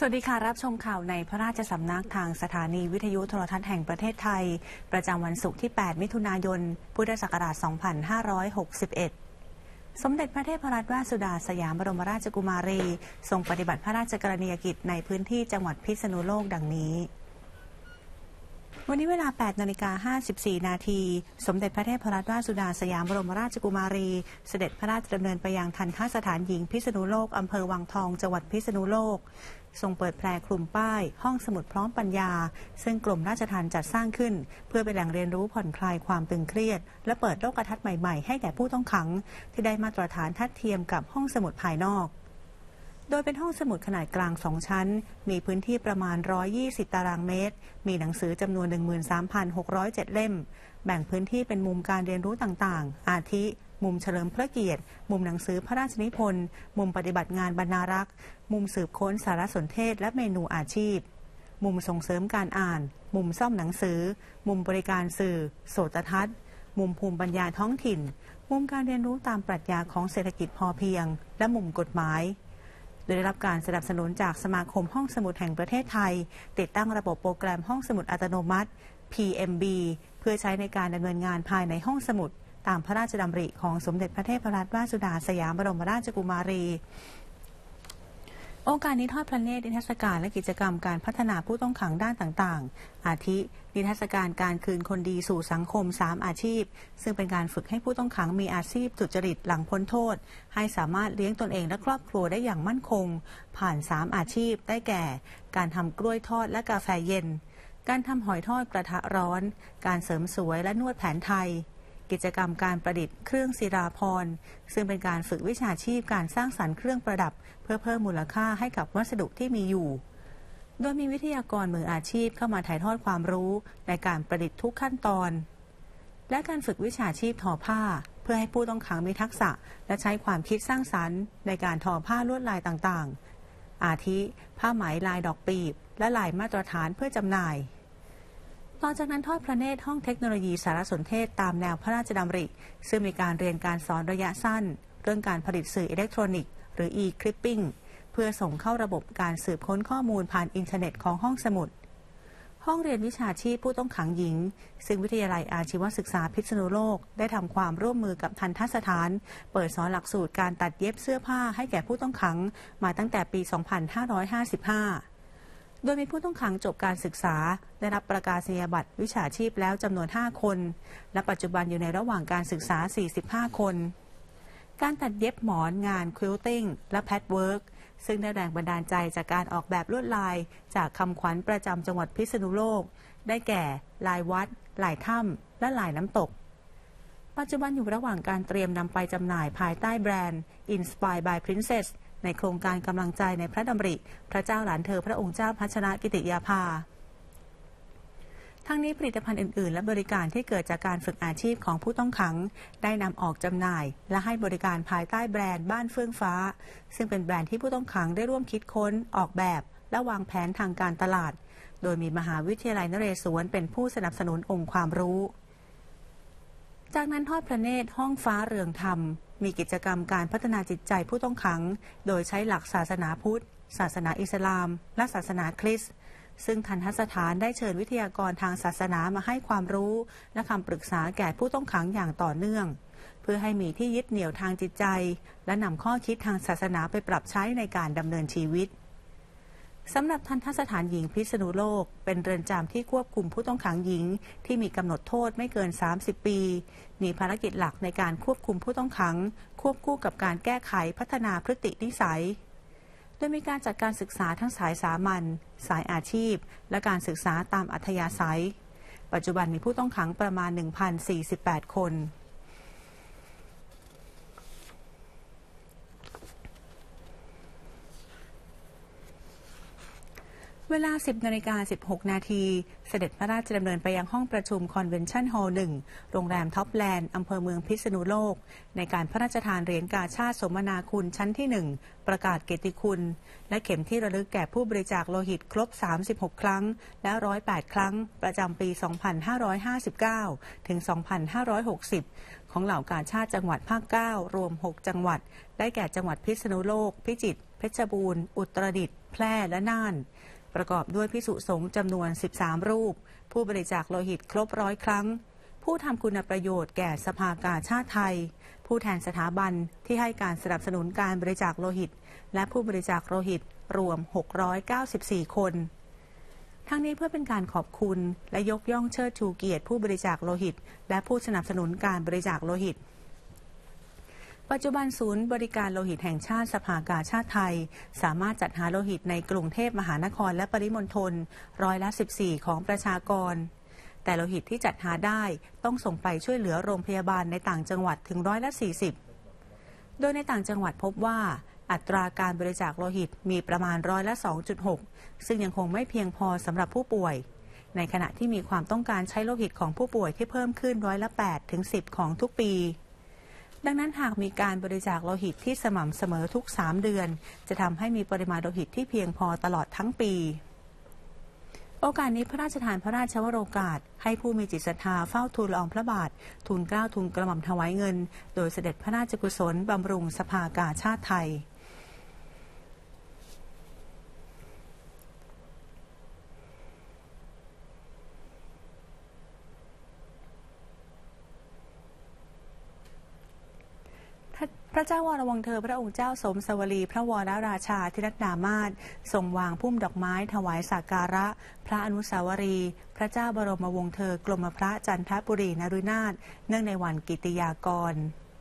สวัสดีค่ะรับชมข่าวในพระราชสำนักทางสถานีวิทยุโทรทัศน์แห่งประเทศไทยประจำวันศุกร์ที่ 8 มิถุนายน พุทธศักราช 2561 สมเด็จพระเทพรัตนราชสุดาสยามบรมราชกุมารีทรงปฏิบัติพระราชกรณียกิจในพื้นที่จังหวัดพิษณุโลกดังนี้วันนี้เวลา 8:54 นาทีสมเด็จพระเทพรัตนราชสุดาสยามบรมราชกุมารีเสด็จพระราชดำเนินไปยังทัณฑสถานหญิงพิษณุโลกอำเภอวังทองจังหวัดพิษณุโลกทรงเปิดแพร่คลุมป้ายห้องสมุดพร้อมปัญญาซึ่งกรมราชทัณฑ์จัดสร้างขึ้นเพื่อเป็นแหล่งเรียนรู้ผ่อนคลายความตึงเครียดและเปิดโลกทัศน์ใหม่ๆให้แก่ผู้ต้องขังที่ได้มาตรฐานทัดเทียมกับห้องสมุดภายนอกโดยเป็นห้องสมุดขนาดกลาง2ชั้นมีพื้นที่ประมาณ120ตารางเมตรมีหนังสือจำนวน 13,607 เล่มแบ่งพื้นที่เป็นมุมการเรียนรู้ต่างๆอาทิมุมเฉลิมพระเกียรติมุมหนังสือพระราชนิพนธ์มุมปฏิบัติงานบรรณารักษ์มุมสืบค้นสารสนเทศและเมนูอาชีพมุมส่งเสริมการอ่านมุมซ่อมหนังสือมุมบริการสื่อโสตทัศน์มุมภูมิปัญญาท้องถิ่นมุมการเรียนรู้ตามปรัชญาของเศรษฐกิจพอเพียงและมุมกฎหมายโดยได้รับการสนับสนุนจากสมาคมห้องสมุดแห่งประเทศไทยติดตั้งระบบโปรแกรมห้องสมุดอัตโนมัติ PMB เพื่อใช้ในการดำเนินงานภายในห้องสมุดตามพระราชดำริของสมเด็จพระเทพรัตนราชสุดาสยามบรมราชกุมารีองค์การนิทอดพระเนตรนิทรรศการและกิจกรรมการพัฒนาผู้ต้องขังด้านต่างๆอาทินิทรรศการการคืนคนดีสู่สังคม3อาชีพซึ่งเป็นการฝึกให้ผู้ต้องขังมีอาชีพสุจริตหลังพ้นโทษให้สามารถเลี้ยงตนเองและครอบครัวได้อย่างมั่นคงผ่าน3อาชีพได้แก่การทำกล้วยทอดและกาแฟเย็นการทำหอยทอดกระทะร้อนการเสริมสวยและนวดแผนไทยกิจกรรมการประดิษฐ์เครื่องศิลาภรณ์ซึ่งเป็นการฝึกวิชาชีพการสร้างสรรค์เครื่องประดับเพื่อเพิ่มมูลค่าให้กับวัสดุที่มีอยู่โดยมีวิทยากรมืออาชีพเข้ามาถ่ายทอดความรู้ในการประดิษฐ์ทุกขั้นตอนและการฝึกวิชาชีพทอผ้าเพื่อให้ผู้ต้องขังมีทักษะและใช้ความคิดสร้างสรรค์ในการทอผ้าลวดลายต่างๆอาทิผ้าไหมลายดอกปีบและลายมาตรฐานเพื่อจำหน่ายต่อจากนั้นทอดพระเนตรห้องเทคโนโลยีสารสนเทศตามแนวพระราชดำริซึ่งมีการเรียนการสอนระยะสั้นเรื่องการผลิตสื่ออิเล็กทรอนิกส์หรือ e-clipping เพื่อส่งเข้าระบบการสืบค้นข้อมูลผ่านอินเทอร์เน็ตของห้องสมุดห้องเรียนวิชาชีพผู้ต้องขังหญิงซึ่งวิทยาลัยอาชีวศึกษาพิษณุโลกได้ทำความร่วมมือกับทัณฑสถานเปิดสอนหลักสูตรการตัดเย็บเสื้อผ้าให้แก่ผู้ต้องขังมาตั้งแต่ปี 2555โดยมีผู้ต้องขังจบการศึกษาได้รับประกาศนียบัตรวิชาชีพแล้วจำนวน5คนและปัจจุบันอยู่ในระหว่างการศึกษา45คนการตัดเย็บหมอนงานควิลติ้งและแพทเวิร์กซึ่งได้แรงบันดาลใจจากการออกแบบลวดลายจากคำขวัญประจำจังหวัดพิษณุโลกได้แก่ลายวัดลายถ้ำและลายน้ำตกปัจจุบันอยู่ระหว่างการเตรียมนำไปจำหน่ายภายใต้แบรนด์ Inspired by Princessในโครงการกำลังใจในพระดำริพระเจ้าหลานเธอพระองค์เจ้าพัชรกิติยาภาทั้งนี้ผลิตภัณฑ์อื่นๆและบริการที่เกิดจากการฝึกอาชีพของผู้ต้องขังได้นำออกจำหน่ายและให้บริการภายใต้แบรนด์บ้านเฟื่องฟ้าซึ่งเป็นแบรนด์ที่ผู้ต้องขังได้ร่วมคิดค้นออกแบบและวางแผนทางการตลาดโดยมีมหาวิทยาลัยนเรศวรเป็นผู้สนับสนุนองค์ความรู้จากนั้นทอดพระเนตรห้องฟ้าเรืองธรรมมีกิจกรรมการพัฒนาจิตใจผู้ต้องขังโดยใช้หลักศาสนาพุทธศาสนาอิสลามและศาสนาคริสต์ซึ่งทัณฑสถานได้เชิญวิทยากรทางศาสนามาให้ความรู้และคำปรึกษาแก่ผู้ต้องขังอย่างต่อเนื่องเพื่อให้มีที่ยึดเหนี่ยวทางจิตใจและนำข้อคิดทางศาสนาไปปรับใช้ในการดำเนินชีวิตสำหรับทัณฑสถานหญิงพิษณุโลกเป็นเรือนจำที่ควบคุมผู้ต้องขังหญิงที่มีกำหนดโทษไม่เกิน30ปีมีภารกิจหลักในการควบคุมผู้ต้องขังควบคู่กับการแก้ไขพัฒนาพฤตินิสัยโดยมีการจัดการศึกษาทั้งสายสามัญสายอาชีพและการศึกษาตามอัธยาศัยปัจจุบันมีผู้ต้องขังประมาณ 1,048 คนเวลา 10:16 นาทีเสด็จพระราชดำเนินไปยังห้องประชุมคอนเวนชั่นฮอลล์ 1 โรงแรมท็อปแลนด์อำเภอเมืองพิษณุโลกในการพระราชทานเหรียญกาชาดสมนาคุณชั้นที่ 1 ประกาศเกียรติคุณและเข็มที่ระลึกแก่ผู้บริจาคโลหิตครบ 36 ครั้งและ 108 ครั้งประจำปี 2559 ถึง 2560 ของเหล่ากาชาดจังหวัดภาค 9 รวม 6 จังหวัดได้แก่จังหวัดพิษณุโลกพิจิตรเพชรบูรณ์อุตรดิตถ์แพร่และน่านประกอบด้วยภิกษุสงฆ์จำนวน13รูปผู้บริจาคโลหิตครบ100 ครั้งผู้ทำคุณประโยชน์แก่สภากาชาดไทยผู้แทนสถาบันที่ให้การสนับสนุนการบริจาคโลหิตและผู้บริจาคโลหิตรวม694 คนทั้งนี้เพื่อเป็นการขอบคุณและยกย่องเชิดชูเกียรติผู้บริจาคโลหิตและผู้สนับสนุนการบริจาคโลหิตปัจจุบันศูนย์บริการโลหิตแห่งชาติสภากาชาดไทยสามารถจัดหาโลหิตในกรุงเทพมหานครและปริมณฑล14%ของประชากรแต่โลหิตที่จัดหาได้ต้องส่งไปช่วยเหลือโรงพยาบาลในต่างจังหวัดถึง40%โดยในต่างจังหวัดพบว่าอัตราการบริจาคโลหิตมีประมาณ2.6%ซึ่งยังคงไม่เพียงพอสำหรับผู้ป่วยในขณะที่มีความต้องการใช้โลหิตของผู้ป่วยที่เพิ่มขึ้น8 ถึง 10ของทุกปีดังนั้นหากมีการบริจาคโลหิตที่สม่ำเสมอทุก3 เดือนจะทำให้มีปริมาณโลหิตที่เพียงพอตลอดทั้งปีโอกาสนี้พระราชทานพระราชวโรกาสให้ผู้มีจิตศรัทธาเฝ้าทูลละอองพระบาททูลเกล้าทูลกระหม่อมถวายเงินโดยเสด็จพระราชกุศลบำรุงสภากาชาดไทยพระเจ้าวรวงศ์เธอพระองค์เจ้าสมสวลีพระวรราชาธินัดดามาศทรงวางพุ่มดอกไม้ถวายสักการะพระอนุสาวรีย์พระเจ้าบรมวงศ์เธอกรมพระจันทบุรีนฤนาถเนื่องในวันกิติยากร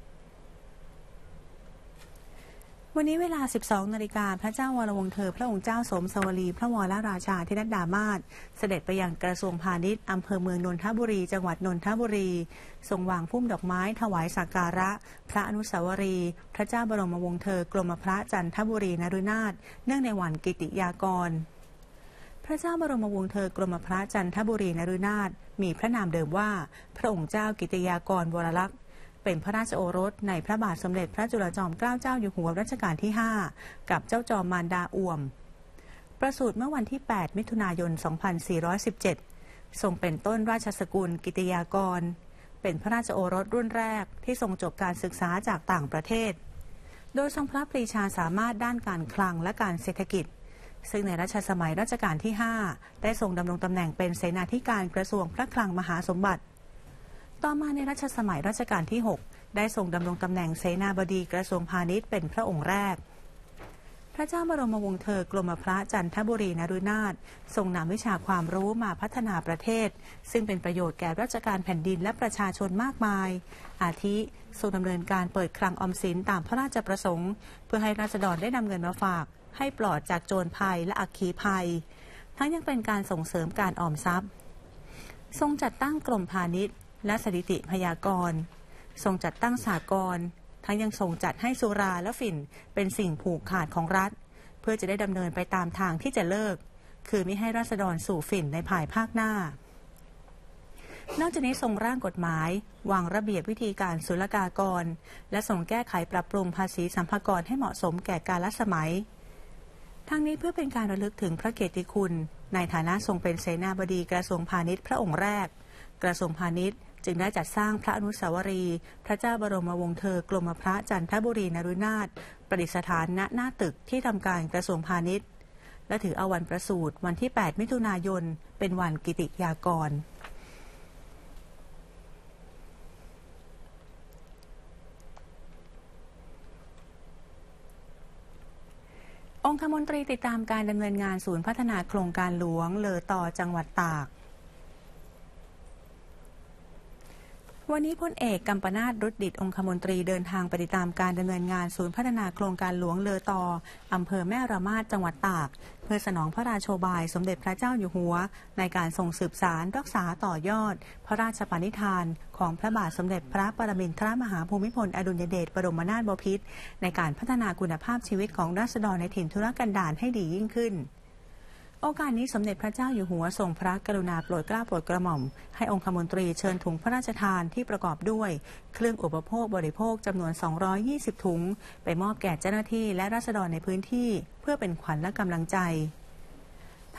วันนี้เวลา 12 นาฬิกาพระเจ้าวรวงศ์เธอพระองค์เจ้าสมสวลีพระวรราชาธินัดดามาศเสด็จไปยังกระทรวงพาณิชย์อำเภอเมืองนนทบุรีจังหวัดนนทบุรีทรงวางพุ่มดอกไม้ถวายสักการะพระอนุสาวรีย์พระเจ้าบรมวงศ์เธอกรมพระจันทบุรีนฤนาถเนื่องในวันกิติยากรพระเจ้าบรมวงศ์เธอกรมพระจันทบุรีนฤนาถมีพระนามเดิมว่าพระองค์เจ้ากิติยากรวรลักษณ์เป็นพระราชโอรสในพระบาทสมเด็จพระจุลจอมเกล้าเจ้าอยู่หัวรัชกาลที่5กับเจ้าจอมมารดาอ่วมประสูติเมื่อวันที่8 มิถุนายน 2417ทรงเป็นต้นราชสกุลกิติยากรเป็นพระราชโอรสรุ่นแรกที่ทรงจบการศึกษาจากต่างประเทศโดยทรงพระปรีชาสามารถด้านการคลังและการเศรษฐกิจซึ่งในรัชสมัยรัชกาลที่5ได้ทรงดำรงตำแหน่งเป็นเสนาธิการกระทรวงพระคลังมหาสมบัติต่อมาในรัชสมัยรัชกาลที่6ได้ทรงดำรงตำแหน่งเสนาบดีกระทรวงพาณิชย์เป็นพระองค์แรกพระเจ้าบรมวงศ์เธอกรมพระจันทบุรีนฤนาถทรงนำวิชาความรู้มาพัฒนาประเทศซึ่งเป็นประโยชน์แก่ราชการแผ่นดินและประชาชนมากมายอาทิทรงดำเนินการเปิดคลังออมสินตามพระราชประสงค์เพื่อให้ราษฎรได้นำเงินมาฝากให้ปลอดจากโจรภัยและอัคคีภัยทั้งยังเป็นการส่งเสริมการออมทรัพย์ทรงจัดตั้งกรมพาณิชย์และสถิติพยากรณ์ทรงจัดตั้งสหกรณ์ทั้งยังทรงจัดให้สุราและฝิ่นเป็นสิ่งผูกขาดของรัฐเพื่อจะได้ดำเนินไปตามทางที่จะเลิกคือไม่ให้ราษฎรสู่ฝิ่นในภายภาคหน้านอกจากนี้ทรงร่างกฎหมายวางระเบียบวิธีการศุลกากรและทรงแก้ไขปรับปรุงภาษีสรรพากรให้เหมาะสมแก่กาลสมัยทั้งนี้เพื่อเป็นการระลึกถึงพระเกียรติคุณในฐานะทรงเป็นเสนาบดีกระทรวงพาณิชย์พระองค์แรกกระทรวงพาณิชย์จึงได้จัดสร้างพระอนุสาวรีย์พระเจ้าบรมวงศ์เธอกรมพระจันทบุรีนฤนาถประดิษฐานณหน้าตึกที่ทำการกระทรวงพาณิชย์และถือเอาวันประสูติวันที่8 มิถุนายนเป็นวันกิติยากรองคมนตรีติดตามการดำเนินงานศูนย์พัฒนาโครงการหลวงเลอต่อจังหวัดตากวันนี้พลเอกกัมปนาท รุดดิษฐ์องคมนตรีเดินทางไปติดตามการดำเนินงานศูนย์พัฒนาโครงการหลวงเลอตออำเภอแม่ระมาดจังหวัดตากเพื่อสนองพระราโชบายสมเด็จพระเจ้าอยู่หัวในการส่งสืบสานรักษาต่อยอดพระราชปณิธานของพระบาทสมเด็จพระปรมินทรมหาภูมิพลอดุลยเดชบรมนาถบพิตรในการพัฒนาคุณภาพชีวิตของราษฎรในถิ่นทุรกันดารให้ดียิ่งขึ้นโอกาสนี้สมเด็จพระเจ้าอยู่หัวทรงพระกรุณาโปรดเกล้าโปรดกระหม่อมให้องคมนตรีเชิญถุงพระราชทานที่ประกอบด้วยเครื่องอุปโภคบริโภคจำนวน220ถุงไปมอบแก่เจ้าหน้าที่และราษฎรในพื้นที่เพื่อเป็นขวัญและกำลังใจท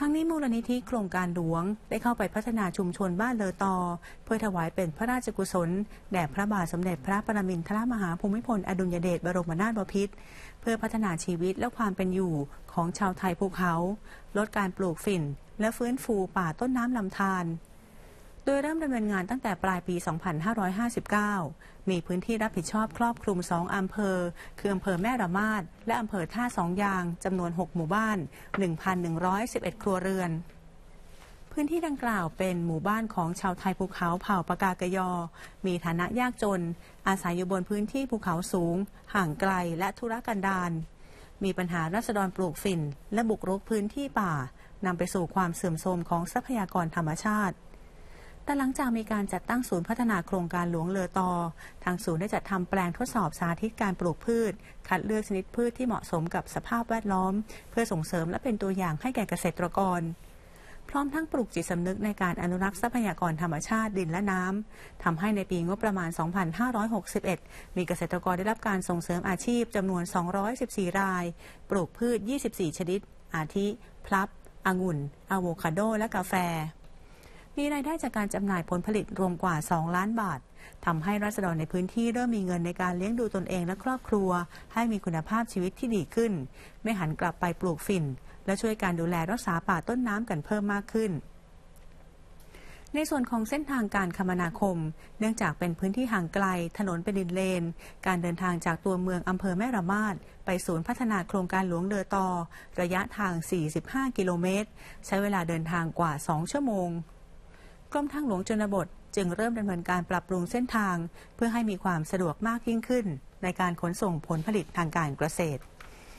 ทั้งนี้มูลนิธิโครงการหลวงได้เข้าไปพัฒนาชุมชนบ้านเลอตอเพื่อถวายเป็นพระราชกุศลแด่พระบาทสมเด็จพระปรมินทรมหาภูมิพลอดุลยเดชบรมนาถบพิตรเพื่อพัฒนาชีวิตและความเป็นอยู่ของชาวไทยภูเขาลดการปลูกฝิ่นและฟื้นฟูป่าต้นน้ำลำธารโดยเริ่มดำเนินงานตั้งแต่ปลายปี 2559 มีพื้นที่รับผิดชอบครอบคลุม 2 อำเภอคืออำเภอแม่ระมาดและอำเภอท่าสองยางจำนวน 6 หมู่บ้าน 1,111 ครัวเรือน พื้นที่ดังกล่าวเป็นหมู่บ้านของชาวไทยภูเขาเผ่าปากากยอ มีฐานะยากจน อาศัยอยู่บนพื้นที่ภูเขาสูง ห่างไกลและทุรกันดารมีปัญหาราษฎรปลูกฝิ่นและบุกรุกพื้นที่ป่านำไปสู่ความเสื่อมโทรมของทรัพยากรธรรมชาติแต่หลังจากมีการจัดตั้งศูนย์พัฒนาโครงการหลวงเลอตอทางศูนย์ได้จัดทำแปลงทดสอบสาธิตการปลูกพืชคัดเลือกชนิดพืชที่เหมาะสมกับสภาพแวดล้อมเพื่อส่งเสริมและเป็นตัวอย่างให้แก่เกษตรกรพร้อมทั้งปลูกจิตสำนึกในการอนุรักษ์ทรัพยากรธรรมชาติดินและน้ำทำให้ในปีงบประมาณ 2561 มีเกษตรกรได้รับการส่งเสริมอาชีพจำนวน 214 รายปลูกพืช 24 ชนิดอาทิพลับองุ่นอะโวคาโดและกาแฟมีรายได้จากการจำหน่ายผลผลิตรวมกว่า 2 ล้านบาททำให้ราษฎรในพื้นที่เริ่มมีเงินในการเลี้ยงดูตนเองและครอบครัวให้มีคุณภาพชีวิตที่ดีขึ้นไม่หันกลับไปปลูกฝิ่นและช่วยการดูแลรักษาป่าต้นน้ำกันเพิ่มมากขึ้นในส่วนของเส้นทางการคมนาคมเนื่องจากเป็นพื้นที่ห่างไกลถนนเป็นดินเลนการเดินทางจากตัวเมืองอำเภอแม่ระมาดไปศูนย์พัฒนาโครงการหลวงเลอตอระยะทาง 45 กิโลเมตรใช้เวลาเดินทางกว่า 2 ชั่วโมงกรมทางหลวงชนบทจึงเริ่มดำเนินการปรับปรุงเส้นทางเพื่อให้มีความสะดวกมากยิ่งขึ้นในการขนส่งผลผลิตทางการเกษตร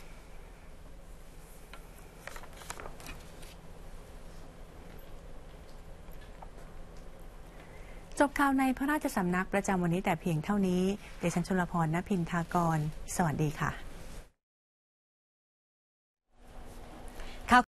จบข่าวในพระราชสำนักประจำวันนี้แต่เพียงเท่านี้ดิฉันชลพร ณ พินทากรสวัสดีค่ะ